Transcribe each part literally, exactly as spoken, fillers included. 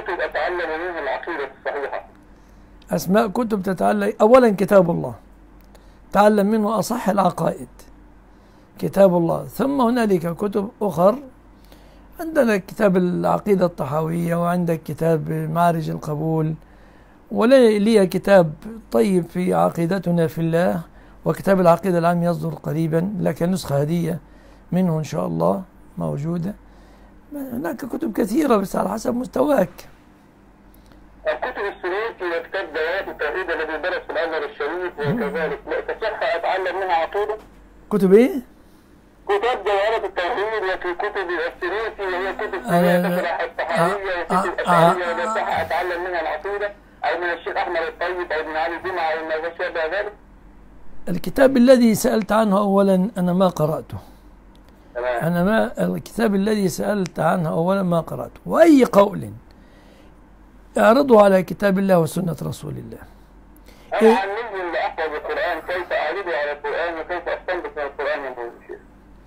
كتب أتعلم منها العقيدة الصحيحة؟ أسماء كتب تتعلم، أولا كتاب الله تعلم منه أصح العقائد، كتاب الله. ثم هنالك كتب أخر، عندنا كتاب العقيدة الطحاوية، وعندك كتاب معارج القبول، ولي كتاب طيب في عقيدتنا في الله، وكتاب العقيدة العام يصدر قريبا لك نسخة هدية منه إن شاء الله موجودة. هناك كتب كثيرة بس على حسب مستواك. الكتب السلوكي وكتاب دعوات التوحيد الذي درس في الأزهر الشريف وكذلك، لا تصح أتعلم منها عقيدة؟ كتب إيه؟ كتاب دعوات التوحيد وفي كتب السلوكي وهي كتب تشرح الطحاوية وكتب الأشعرية، لا تصح أتعلم منها العقيدة أو من الشيخ أحمد الطيب أو من علي جمعة أو ما شابه ذلك؟ الكتاب الذي سألت عنه أولا أنا ما قرأته. تمام. أنا ما الكتاب الذي سألت عنه أولا ما قرأته، وأي قول اعرضه على كتاب الله وسنة رسول الله. أنا علمني اللي أحفظ القرآن كيف أعرضه على القرآن وكيف أستنبط من القرآن يا شيخ.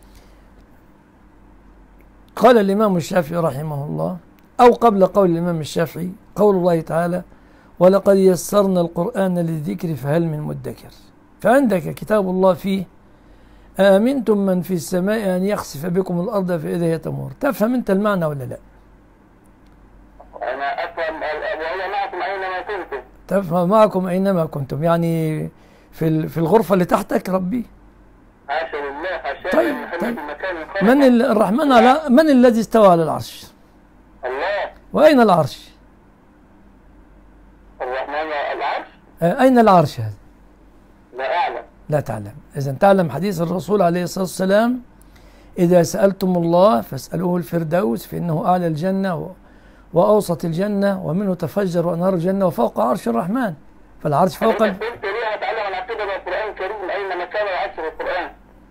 قال الإمام الشافعي رحمه الله، أو قبل قول الإمام الشافعي قول الله تعالى: ولقد يسرنا القرآن للذكر فهل من مدكر. فعندك كتاب الله فيه: آمنتم من في السماء أن يخسف بكم الأرض فإذا هي تمور. تفهم أنت المعنى ولا لا؟ أنا أفهم. وهو معكم أينما كنتم. تفهم معكم أينما كنتم، يعني في في الغرفة اللي تحتك ربي. حاشا لله حاشا. طيب طيب. من الرحمن على من الذي استوى على العرش؟ الله. وأين العرش؟ الرحمن العرش؟ أين العرش هذا؟ لا أعلم. لا تعلم. إذا تعلم حديث الرسول عليه الصلاة والسلام: إذا سألتم الله فاسألوه الفردوس فإنه أعلى الجنة وأوسط الجنة ومنه تفجر أنهار الجنة وفوق عرش الرحمن. فالعرش فوق ال... قلت ليه أتعلم العقيدة بالقرآن الكريم؟ أين مكان العرش في القرآن؟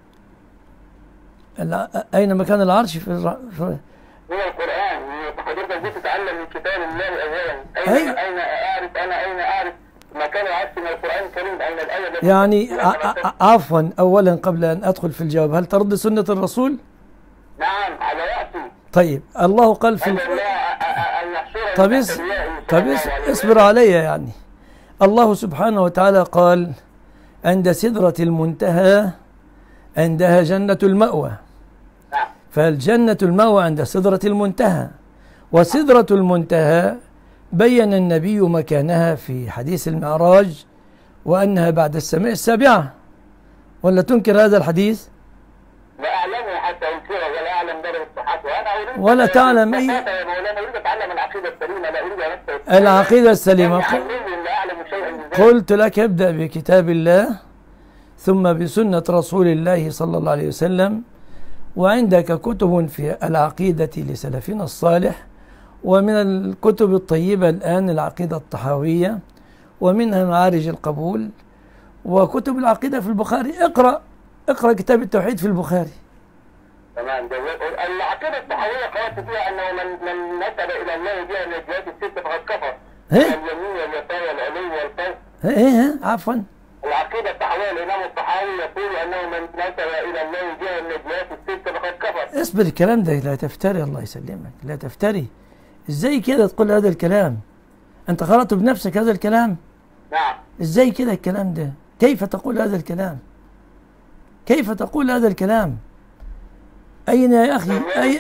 أين مكان العرش في, الر... في... من القرآن. حضرتك دي تتعلم من كتاب الله أولا. أين أي... أين أعرف أنا أين أعرف مكان العرش من القرآن الكريم؟ أين الآية التي يعني ع... عفوا أولا قبل أن أدخل في الجواب، هل ترد سنة الرسول؟ نعم على رأسي. طيب الله قال في طب اس... طب اس... اصبر علي. يعني الله سبحانه وتعالى قال: عند سدرة المنتهى عندها جنة المأوى. فالجنة المأوى عند سدرة المنتهى، وسدرة المنتهى بين النبي مكانها في حديث المعراج وأنها بعد السماء السابعة. ولا تنكر هذا الحديث؟ لا أعلمه حتى أنكره ولا أعلم درجة صحته. وأنا أريد ولا تعلم أي يا مولانا أريد أتعلم العقيدة السليمة، لا أريد أن أستوعب العقيدة السليمة. قلت لك ابدأ بكتاب الله ثم بسنة رسول الله صلى الله عليه وسلم، وعندك كتب في العقيدة لسلفنا الصالح، ومن الكتب الطيبة الآن العقيدة الطحاوية، ومنها معارج القبول، وكتب العقيدة في البخاري. اقرأ اقرأ كتاب التوحيد في البخاري. تمام. العقيدة الطحاوية قالت فيها أنه من من نسب إلى الله بها النجوات الست فقد كفر. اليمين واليسار والعلو والفوق. ايه عفوا. العقيدة الطحاوية الإمام الطحاوي يقول أنه من نسب إلى الله بها النجوات الست فقد كفر. اصبر، الكلام ده لا تفتري، الله يسلمك، لا تفتري. ازاي كده تقول هذا الكلام؟ أنت قرأت بنفسك هذا الكلام؟ نعم. ازاي كده الكلام ده؟ كيف تقول هذا الكلام؟ كيف تقول هذا الكلام؟ أين يا أخي؟ أي...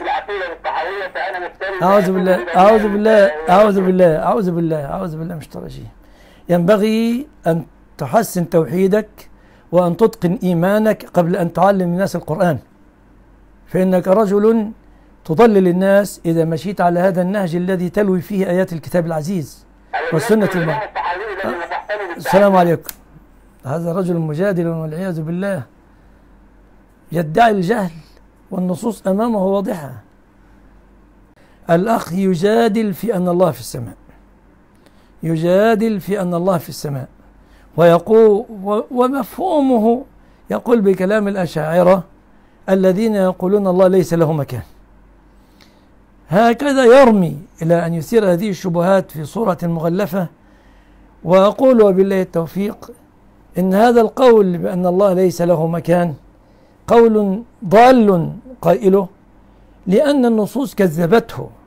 أعوذ بالله أعوذ بالله أعوذ بالله أعوذ بالله أعوذ بالله مش ترى شيء. ينبغي أن تحسن توحيدك وأن تتقن إيمانك قبل أن تعلم الناس القرآن، فإنك رجل تضلل الناس إذا مشيت على هذا النهج الذي تلوي فيه آيات الكتاب العزيز والسنة الماء. السلام عليكم. هذا رجل مجادل والعياذ بالله، يدعي الجهل والنصوص أمامه واضحة. الأخ يجادل في أن الله في السماء، يجادل في أن الله في السماء، ويقول ومفهومه يقول بكلام الأشاعرة الذين يقولون الله ليس له مكان. هكذا يرمي إلى أن يثير هذه الشبهات في صورة مغلفة. وأقول وبالله التوفيق إن هذا القول بأن الله ليس له مكان قول ضال قائله، لأن النصوص كذبته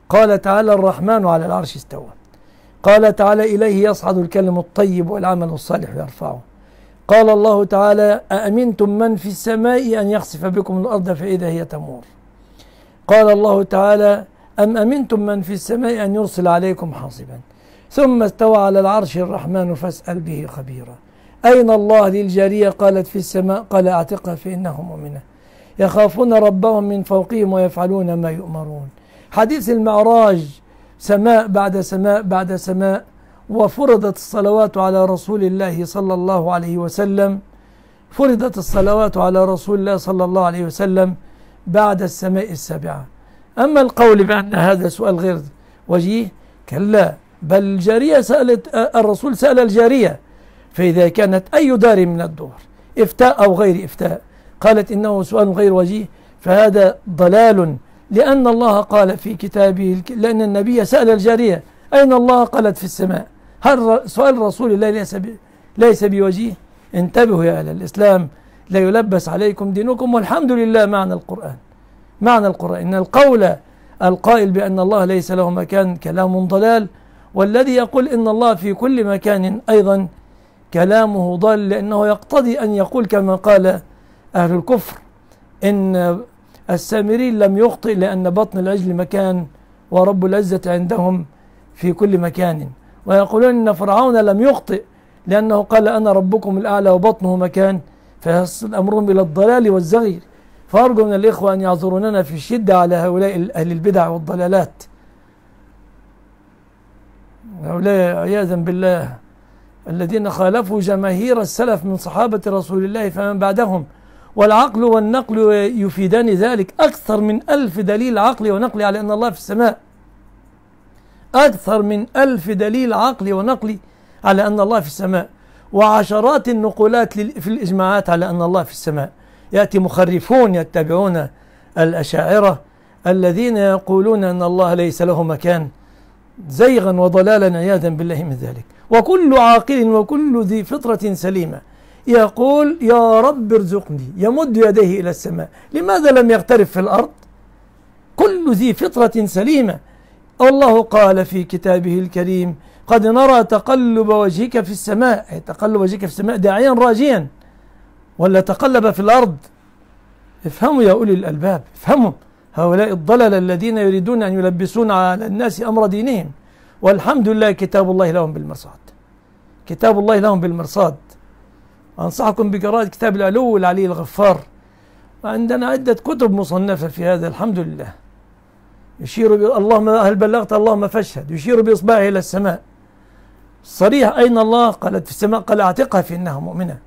قال تعالى الرحمن على العرش استوى. قال تعالى إليه يصعد الكلم الطيب والعمل الصالح يرفعه. قال الله تعالى أأمنتم من في السماء أن يخسف بكم الأرض فإذا هي تمور. قال الله تعالى أم أمنتم من في السماء أن يرسل عليكم حاصبا. ثم استوى على العرش الرحمن فاسأل به خبيرا. أين الله للجارية قالت في السماء قال أعتقها فإنه مؤمنة. يخافون ربهم من فوقهم ويفعلون ما يؤمرون. حديث المعراج سماء بعد سماء بعد سماء، وفرضت الصلوات على رسول الله صلى الله عليه وسلم فرضت الصلوات على رسول الله صلى الله عليه وسلم بعد السماء السابعة. أما القول بأن هذا سؤال غير وجيه كلا، بل الجارية سألت الرسول سأل الجارية، فإذا كانت أي دار من الدور إفتاء أو غير إفتاء قالت إنه سؤال غير وجيه فهذا ضلال، لأن الله قال في كتابه لأن النبي سأل الجارية أين الله قالت في السماء. هل سؤال رسول الله ليس ليس بوجيه؟ انتبهوا يا أهل الإسلام، لا يلبس عليكم دينكم. والحمد لله معنى القرآن معنى القرآن إن القول القائل بأن الله ليس له مكان كلام ضلال، والذي يقول إن الله في كل مكان أيضا كلامه ضال، لأنه يقتضي أن يقول كما قال أهل الكفر إن السامري لم يخطئ لأن بطن العجل مكان ورب العزة عندهم في كل مكان، ويقولون إن فرعون لم يخطئ لأنه قال أنا ربكم الأعلى وبطنه مكان، فيصل أمرهم إلى الضلال والزغير. فأرجو من الإخوة أن يعذروننا في الشدة على هؤلاء أهل البدع والضلالات، هؤلاء عياذا بالله الذين خالفوا جماهير السلف من صحابة رسول الله فمن بعدهم. والعقل والنقل يفيدان ذلك. أكثر من ألف دليل عقلي ونقلي على أن الله في السماء، أكثر من ألف دليل عقلي ونقلي على أن الله في السماء، وعشرات النقولات في الإجماعات على أن الله في السماء. يأتي مخرفون يتبعون الأشاعرة الذين يقولون أن الله ليس له مكان زيغا وضلالا عياذا بالله من ذلك. وكل عاقل وكل ذي فطرة سليمة يقول يا رب ارزقني، يمد يديه إلى السماء، لماذا لم يغترف في الأرض؟ كل ذي فطرة سليمة. الله قال في كتابه الكريم قد نرى تقلب وجهك في السماء، أي تقلب وجهك في السماء داعيا راجيا، ولا تقلب في الأرض. افهموا يا أولي الألباب، افهموا هؤلاء الضلل الذين يريدون أن يلبسون على الناس أمر دينهم. والحمد لله كتاب الله لهم بالمرصاد، كتاب الله لهم بالمرصاد. أنصحكم بقراءة كتاب العلو والعلي الغفار، وعندنا عدة كتب مصنفة في هذا الحمد لله. يشير ب... اللهم هل بلغت اللهم فاشهد، يشير بإصبعه إلى السماء صريح أين الله؟ قالت في السماء، قال أعتقها فإنها مؤمنة.